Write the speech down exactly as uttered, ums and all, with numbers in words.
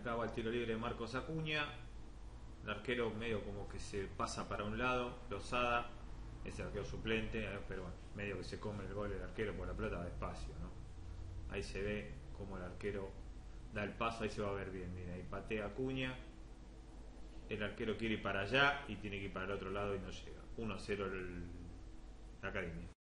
acá va el tiro libre de Marcos Acuña. El arquero medio como que se pasa para un lado, Lozada, es el arquero suplente, eh, pero bueno, medio que se come el gol el arquero por la pelota despacio, ¿no? Ahí se ve como el arquero da el paso, ahí se va a ver bien, mira, ahí patea Acuña, el arquero quiere ir para allá y tiene que ir para el otro lado y no llega. uno a cero el, la Academia.